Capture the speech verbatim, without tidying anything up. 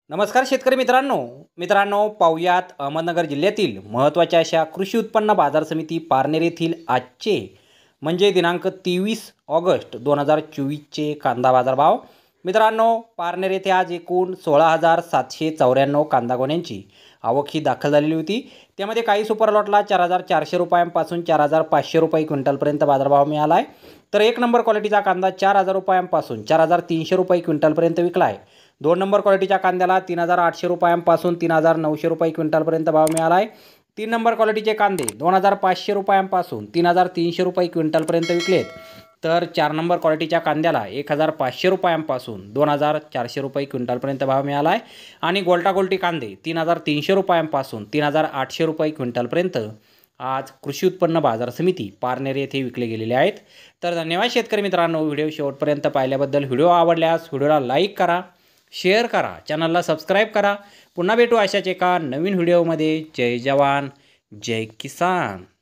नमस्कार शेतकरी मित्रांनो मित्रांनो पाहुयात अहमदनगर जिल्ह्यातील महत्त्वाच्या अशा कृषी उत्पन्न बाजार समिती पारनेर येथील आजचे म्हणजे दिनांक तेवीस ऑगस्ट दोन हजार चोवीसचे कांदा बाजार भाव। मित्रांनो पारनेर येथे आज एकूण सोळा हजार सातशे चौऱ्याण्णव कांदा गोण्यांची आवक ही दाखल झालेली होती। त्यामध्ये काही सुपर लॉटला चार हजार चारशे रुपयांपासून चार हजार पाचशे रुपये क्विंटलपर्यंत बाजारभाव मिळाला आहे, तर एक नंबर क्वालिटीचा कांदा चार हजार रुपयांपासून चार हजार तीनशे रुपये क्विंटलपर्यंत विकला आहे। दोन नंबर क्वालिटीच्या कांद्याला तीन हजार आठशे रुपयांपासून तीन हजार नऊशे रुपये क्विंटलपर्यंत भाव मिळाला आहे। तीन नंबर क्वालिटीचे कांदे दोन हजार पाचशे रुपयांपासून तीन हजार तीनशे रुपये क्विंटलपर्यंत विकलेत, तर चार नंबर क्वालिटीच्या कांद्याला एक हजार पाचशे रुपयांपासून दोन हजार चारशे रुपये क्विंटलपर्यंत भाव मिळाला आहे। आणि गोल्टा गोल्टी कांदे तीन हजार तीनशे रुपयांपासून तीन हजार आठशे रुपये क्विंटलपर्यंत आज कृषी उत्पन्न बाजार समिती पारनेर येथे विकले गेलेले आहेत। तर धन्यवाद शेतकरी मित्रांनो, व्हिडिओ शेवटपर्यंत पाहिल्याबद्दल। व्हिडिओ आवडल्यास व्हिडिओला लाईक करा, शेअर करा, चॅनलला सबस्क्राईब करा। पुन्हा भेटू अशाच एका नवीन व्हिडिओमध्ये। जय जवान जय किसान।